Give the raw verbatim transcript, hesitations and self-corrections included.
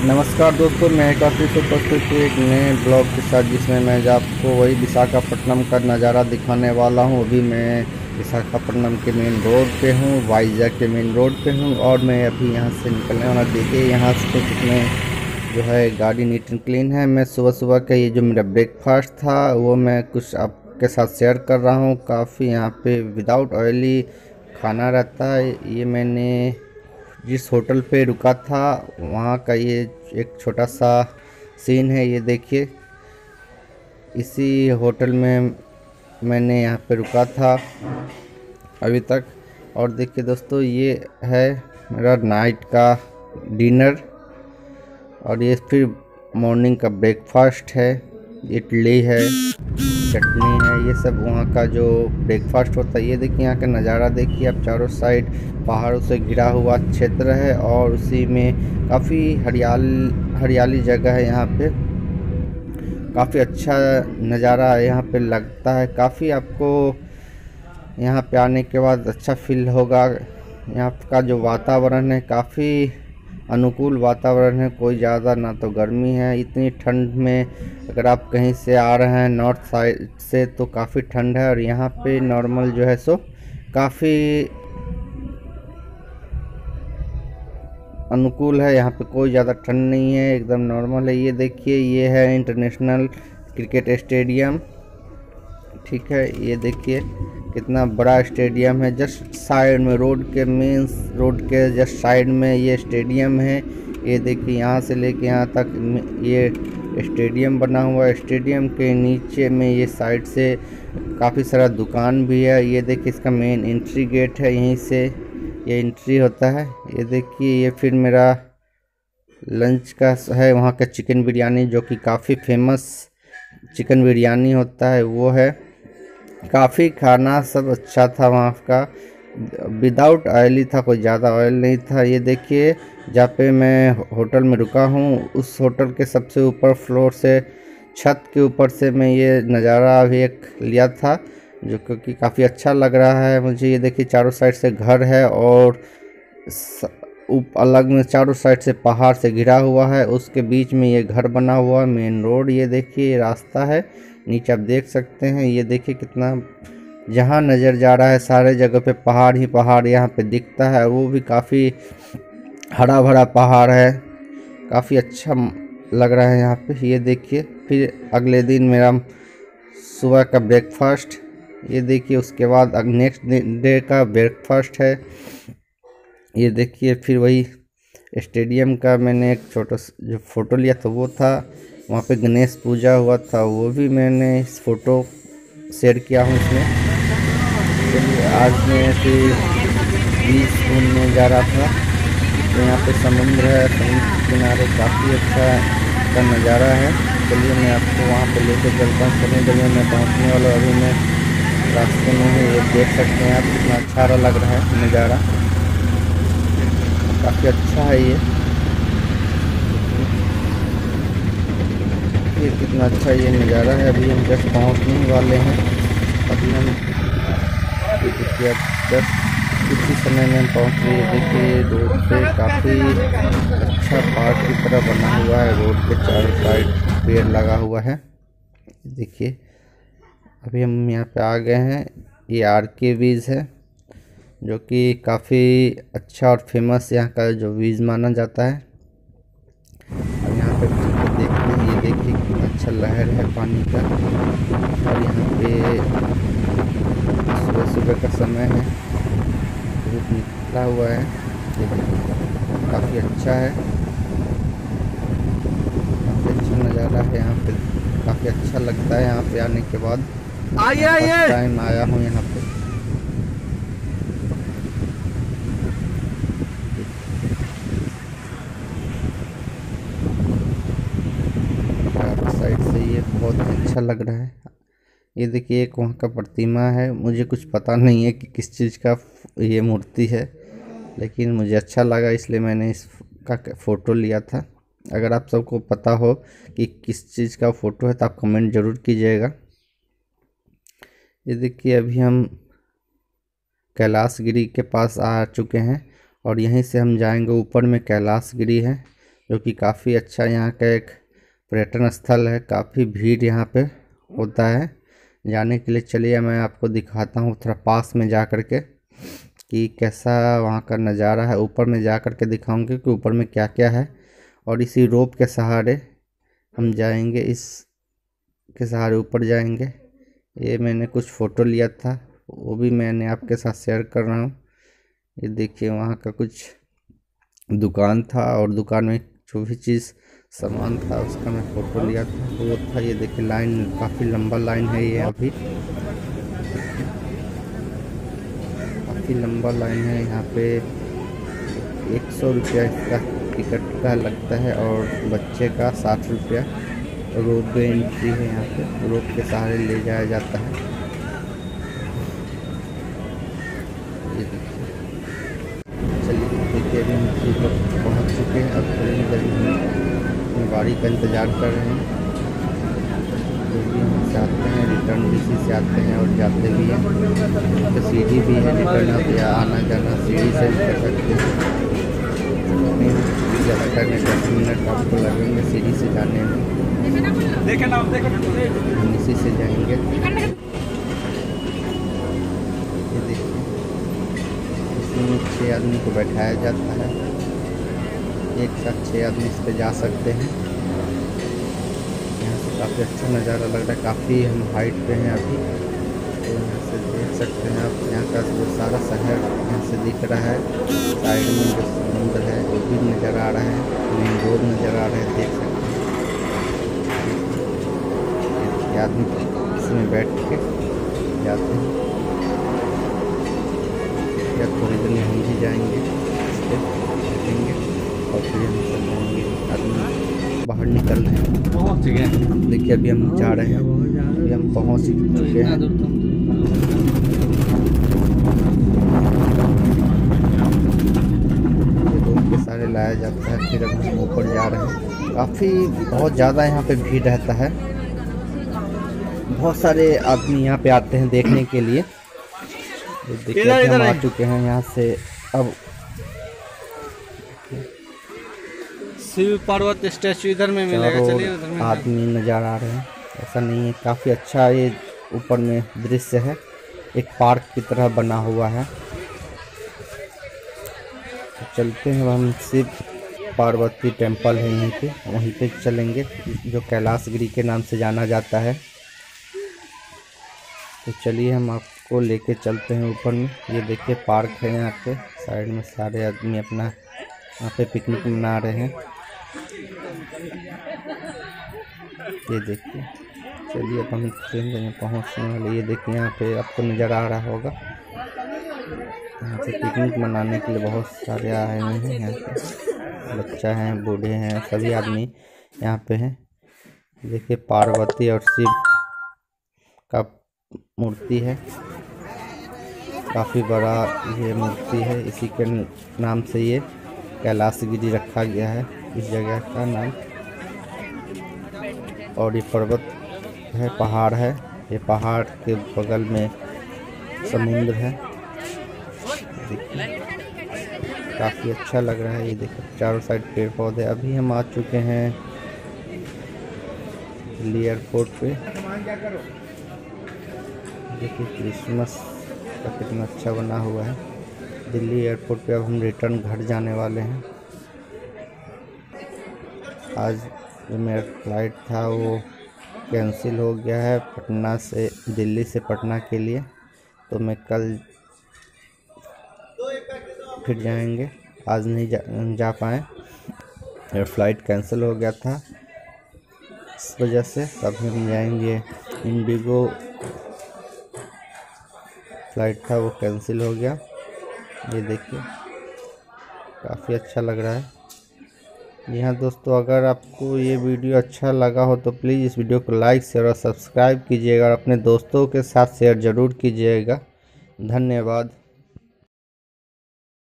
नमस्कार दोस्तों, मैं एक बार फिर से उपस्थित हूँ एक नए ब्लॉग के साथ, जिसमें मैं आपको वही विशाखापट्टनम का नज़ारा दिखाने वाला हूँ। अभी मैं विशाखापट्टनम के मेन रोड पे हूँ, वाइजैक के मेन रोड पे हूँ और मैं अभी यहाँ से निकलने वाला। देखिए यहाँ से कितने जो है गाड़ी नीट एंड क्लीन है। मैं सुबह सुबह का ये जो मेरा ब्रेकफास्ट था वो मैं कुछ आपके साथ शेयर कर रहा हूँ। काफ़ी यहाँ पे विदाउट ऑयली खाना रहता है। ये मैंने जिस होटल पे रुका था वहाँ का ये एक छोटा सा सीन है। ये देखिए, इसी होटल में मैंने यहाँ पे रुका था अभी तक। और देखिए दोस्तों, ये है मेरा नाइट का डिनर और ये फिर मॉर्निंग का ब्रेकफास्ट है। इडली है, चटनी है, ये सब वहाँ का जो ब्रेकफास्ट होता है। ये देखिए यहाँ का नज़ारा देखिए आप, चारों साइड पहाड़ों से घिरा हुआ क्षेत्र है और उसी में काफ़ी हरियाल हरियाली जगह है। यहाँ पे काफ़ी अच्छा नज़ारा यहाँ पे लगता है। काफ़ी आपको यहाँ पे आने के बाद अच्छा फील होगा। यहाँ का जो वातावरण है काफ़ी अनुकूल वातावरण है, कोई ज़्यादा ना तो गर्मी है। इतनी ठंड में अगर आप कहीं से आ रहे हैं नॉर्थ साइड से तो काफ़ी ठंड है, और यहाँ पे नॉर्मल जो है सो काफ़ी अनुकूल है। यहाँ पे कोई ज़्यादा ठंड नहीं है, एकदम नॉर्मल है। ये देखिए, ये है इंटरनेशनल क्रिकेट स्टेडियम, ठीक है। ये देखिए कितना बड़ा स्टेडियम है। जस्ट साइड में रोड के मेन रोड के जस्ट साइड में ये स्टेडियम है। ये देखिए यहाँ से लेके यहाँ तक ये स्टेडियम बना हुआ है। स्टेडियम के नीचे में ये साइड से काफ़ी सारा दुकान भी है। ये देखिए इसका मेन एंट्री गेट है, यहीं से ये एंट्री होता है। ये देखिए, ये फिर मेरा लंच का है वहाँ का चिकन बिरयानी, जो कि काफ़ी फेमस चिकन बिरयानी होता है वो है। काफ़ी खाना सब अच्छा था वहाँ का, विदाउट ऑयली था, कोई ज़्यादा ऑयल नहीं था। ये देखिए जहाँ पे मैं होटल में रुका हूँ उस होटल के सबसे ऊपर फ्लोर से, छत के ऊपर से मैं ये नज़ारा अभी एक लिया था, जो क्योंकि काफ़ी अच्छा लग रहा है मुझे। ये देखिए चारों साइड से घर है और अलग में चारों साइड से पहाड़ से घिरा हुआ है, उसके बीच में ये घर बना हुआ है। मेन रोड ये देखिए, रास्ता है नीचे आप देख सकते हैं। ये देखिए कितना जहाँ नज़र जा रहा है सारे जगह पे पहाड़ ही पहाड़ यहाँ पे दिखता है, वो भी काफ़ी हरा भरा पहाड़ है। काफ़ी अच्छा लग रहा है यहाँ पे। ये देखिए फिर अगले दिन मेरा सुबह का ब्रेकफास्ट, ये देखिए उसके बाद नेक्स्ट डे का ब्रेकफास्ट है। ये देखिए फिर वही स्टेडियम का मैंने एक छोटा जो फ़ोटो लिया था वो था, वहाँ पे गणेश पूजा हुआ था, वो भी मैंने इस फ़ोटो शेयर किया हूँ इसमें। चलिए आज मैं फिर बीच घूमने जा रहा था, तो यहाँ पे समुद्र है, समुद्र के किनारे काफ़ी अच्छा का नज़ारा है। चलिए मैं आपको वहाँ पे लेके चलता हूँ। चलिए जगह मैं पहुँचने वाला हूँ, अभी मैं रास्ते में हूँ। ये देख सकते हैं आप कितना अच्छा लग रहा है नज़ारा, काफ़ी अच्छा है ये। ये कितना अच्छा ये नज़ारा है। अभी हम जस्ट पहुँचने ही वाले हैं। अभी हम देखिए अब जस्ट कुछ ही समय में हम पहुँच गए। देखिए रोड पे काफ़ी अच्छा पार्क की तरह बना हुआ है, रोड के चारों साइड पेड़ लगा हुआ है। देखिए अभी हम यहाँ पे आ गए हैं। ये आर के बीज है, जो कि काफ़ी अच्छा और फेमस यहाँ का जो बीज माना जाता है। और यहाँ पे देखते हैं, ये देखिए कितना अच्छा लहर है पानी का। और यहाँ पे सुबह सुबह का समय है, धूप निकला हुआ है, देखिए काफ़ी अच्छा है, काफ़ी अच्छा नज़ारा है यहाँ पे। काफ़ी अच्छा लगता है यहाँ पे आने के बाद। आइए आइए फर्स्ट टाइम आया हूँ यहाँ पे। साइड से ये बहुत अच्छा लग रहा है। ये देखिए एक वहाँ का प्रतिमा है, मुझे कुछ पता नहीं है कि किस चीज़ का ये मूर्ति है, लेकिन मुझे अच्छा लगा इसलिए मैंने इसका फ़ोटो लिया था। अगर आप सबको पता हो कि किस चीज़ का फ़ोटो है तो आप कमेंट ज़रूर कीजिएगा। ये देखिए अभी हम कैलाश गिरी के पास आ चुके हैं और यहीं से हम जाएंगे ऊपर में। कैलाश गिरी है जो कि काफ़ी अच्छा यहाँ का एक पर्यटन स्थल है। काफ़ी भीड़ यहाँ पे होता है जाने के लिए। चलिए मैं आपको दिखाता हूँ थोड़ा पास में जा कर के कि कैसा वहाँ का नज़ारा है। ऊपर में जा कर के दिखाऊंगे कि ऊपर में क्या क्या है, और इसी रोप के सहारे हम जाएंगे, इस के सहारे ऊपर जाएंगे। ये मैंने कुछ फ़ोटो लिया था, वो भी मैंने आपके साथ शेयर कर रहा हूँ। ये देखिए वहाँ का कुछ दुकान था, और दुकान में जो भी चीज़ सामान था उसका मैं फ़ोटो लिया था, वो था। ये देखिए लाइन, काफ़ी लंबा लाइन है ये, अभी काफ़ी लंबा लाइन है यहाँ पे। एक सौ रुपया इसका टिकट का लगता है, और बच्चे का साठ रुपया। रोप वे एंट्री है यहाँ पे, रोप के सहारे ले जाया जाता है। ये देखिए, चलिए देखिए अभी हम सीट पर पहुँच चुके हैं। अब ट्रेन अपनी बारी का इंतज़ार कर रहे हैं। जो भी हम से आते हैं, रिटर्न भी इसी से आते हैं और जाते भी हैं। तो सीढ़ी भी है, रिटर्न आप या आना जाना सीढ़ी से भी कर सकते हैं। ज़्यादा करने दस मिनट आपको लगेंगे सीढ़ी से जाने में, हम इसी से जाएंगे। ये देखिए इसमें छः आदमी को बैठाया जाता है, एक साथ छः आदमी इस पर जा सकते हैं। यहाँ से काफ़ी अच्छा नज़ारा लग रहा है। काफ़ी हम हाइट पे हैं अभी, तो यहाँ से देख सकते हैं आप। यहाँ का जो सारा शहर यहाँ से दिख रहा है। साइड में जो समुद्र है वो भी नज़र आ रहा है, मेन रोड नज़र आ रहा है, देख सकते हैं। आदमी इसमें बैठ के जाते हैं, या थोड़ी देर में हम भी जाएंगे, इस पर बैठेंगे और फिर हम सब जाएंगे। आदमी बाहर निकल रहे हैं, पहुँच गए। देखिए अभी हम जा रहे हैं, अभी हम पहुँच चुके हैं। रोप के सहारे लाया जाता है, फिर अब हम ऊपर जा रहे हैं। काफ़ी बहुत ज़्यादा यहाँ पे भीड़ रहता है, बहुत सारे आदमी यहाँ पे आते हैं देखने के लिए। देखिए हम आ चुके हैं यहाँ से। अब शिव पार्वती स्टैचू इधर में मिलेगा, चलिए उधर में। आदमी नज़र आ रहे हैं, ऐसा नहीं है। काफ़ी अच्छा ये ऊपर में दृश्य है, एक पार्क की तरह बना हुआ है। तो चलते हैं, हम शिव पार्वती टेम्पल है यहीं पे, वहीं पे चलेंगे, जो कैलाशगिरी के नाम से जाना जाता है। तो चलिए हम आपको लेके चलते हैं ऊपर में। ये देखिए पार्क है यहाँ पे, साइड में सारे आदमी अपना यहाँ पे पिकनिक मना रहे हैं। ये देखिए, चलिए अब हम ट्रेन जगह पहुँचने वाले। ये देखिए यहाँ पे आपको नज़र आ रहा होगा, यहाँ पे पिकनिक मनाने के लिए बहुत सारे आए हुए हैं। यहाँ पे बच्चा हैं, बूढ़े हैं, सभी आदमी यहाँ पे हैं। देखिए पार्वती और शिव का मूर्ति है, काफ़ी बड़ा ये मूर्ति है, इसी के नाम से ये कैलाशगिरी रखा गया है, इस जगह का नाम। और ये पर्वत है, पहाड़ है, ये पहाड़ के बगल में समुद्र है। देखिए काफ़ी अच्छा लग रहा है। ये देखिए चारों साइड पेड़ पौधे। अभी हम आ चुके हैं दिल्ली एयरपोर्ट पे। देखिए क्रिसमस का कितना अच्छा बना हुआ है दिल्ली एयरपोर्ट पे। अब हम रिटर्न घर जाने वाले हैं। आज जो मेरा फ्लाइट था वो कैंसिल हो गया है, पटना से, दिल्ली से पटना के लिए। तो मैं कल फिर जाएंगे, आज नहीं जा, जा पाए, मेरा फ़्लाइट कैंसिल हो गया था इस वजह से। तब हम जाएंगे, इंडिगो फ़्लाइट था वो कैंसिल हो गया। ये देखिए काफ़ी अच्छा लग रहा है। जी हाँ दोस्तों, अगर आपको ये वीडियो अच्छा लगा हो तो प्लीज़ इस वीडियो को लाइक शेयर और सब्सक्राइब कीजिएगा, और अपने दोस्तों के साथ शेयर ज़रूर कीजिएगा। धन्यवाद।